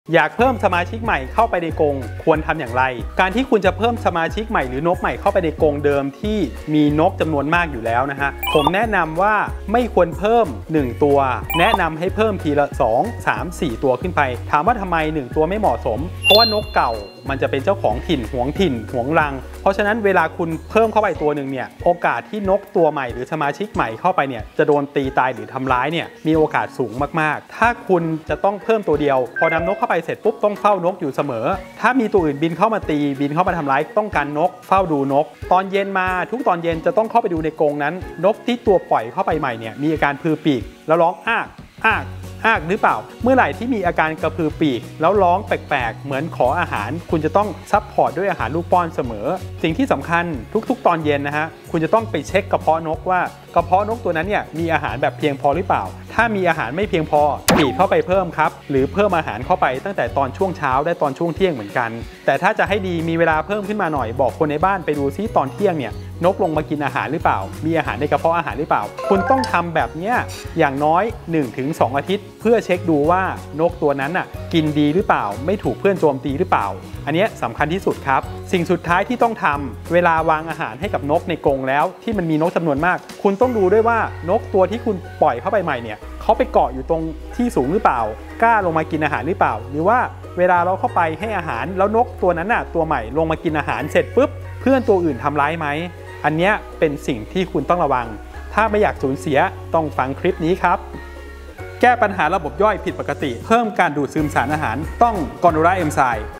อยากเพิ่มสมาชิกใหม่เข้าไปในกรงควรทำอย่างไรการที่คุณจะเพิ่มสมาชิกใหม่หรือนกใหม่เข้าไปในกรงเดิมที่มีนกจำนวนมากอยู่แล้วนะฮะผมแนะนำว่าไม่ควรเพิ่ม1ตัวแนะนำให้เพิ่มทีละ2 3 4ตัวขึ้นไปถามว่าทำไม1ตัวไม่เหมาะสมเพราะว่านกเก่ามันจะเป็นเจ้าของถิ่นหวงรังเพราะฉะนั้นเวลาคุณเพิ่มเข้าไปตัวหนึ่งเนี่ยโอกาสที่นกตัวใหม่หรือสมาชิกใหม่เข้าไปเนี่ยจะโดนตีตายหรือทำร้ายเนี่ยมีโอกาสสูงมากๆถ้าคุณจะต้องเพิ่มตัวเดียวพอนำนกเข้าไปเสร็จปุ๊บต้องเฝ้านกอยู่เสมอถ้ามีตัวอื่นบินเข้ามาตีบินเข้ามาทำร้ายต้องการนกเฝ้าดูนกตอนเย็นมาทุกตอนเย็นจะต้องเข้าไปดูในกรงนั้นนกที่ตัวปล่อยเข้าไปใหม่เนี่ยมีอาการพือปีกแล้วร้องอ้ากหรือเปล่าเมื่อไหร่ที่มีอาการกระพือปีกแล้วร้องแปลกๆเหมือนขออาหารคุณจะต้องซัพพอร์ตด้วยอาหารลูกป้อนเสมอสิ่งที่สำคัญทุกๆตอนเย็นนะฮะคุณจะต้องไปเช็คกระเพาะนกว่ากระเพาะนกตัวนั้นเนี่ยมีอาหารแบบเพียงพอหรือเปล่าถ้ามีอาหารไม่เพียงพอปีกเข้าไปเพิ่มครับหรือเพิ่มอาหารเข้าไปตั้งแต่ตอนช่วงเช้าได้ตอนช่วงเที่ยงเหมือนกันแต่ถ้าจะให้ดีมีเวลาเพิ่มขึ้นมาหน่อยบอกคนในบ้านไปดูซิตอนเที่ยงเนี่ยนกลงมากินอาหารหรือเปล่ามีอาหารในกระเพาะอาหารหรือเปล่าคุณต้องทำแบบนี้อย่างน้อย 1-2 อาทิตย์เพื่อเช็คดูว่านกตัวนั้นกินดีหรือเปล่าไม่ถูกเพื่อนโจมตีหรือเปล่าอันนี้สำคัญที่สุดครับสิ่งสุดท้ายที่ต้องทำเวลาวางอาหารให้กับนกในกรงแล้วที่มันมีนกจำนวนมากคุณต้องดูด้วยว่านกตัวที่คุณปล่อยเข้าไปใหม่เนี่ยเขาไปเกาะอยู่ตรงที่สูงหรือเปล่ากล้าลงมากินอาหารหรือเปล่าหรือว่าเวลาเราเข้าไปให้อาหารแล้วนกตัวนั้นตัวใหม่ลงมากินอาหารเสร็จปุ๊บเพื่อนตัวอื่นทำร้ายไหมอันนี้เป็นสิ่งที่คุณต้องระวังถ้าไม่อยากสูญเสียต้องฟังคลิปนี้ครับแก้ปัญหาระบบย่อยผิดปกติเพิ่มการดูดซึมสารอาหารต้องกอนโดราเอนไซม์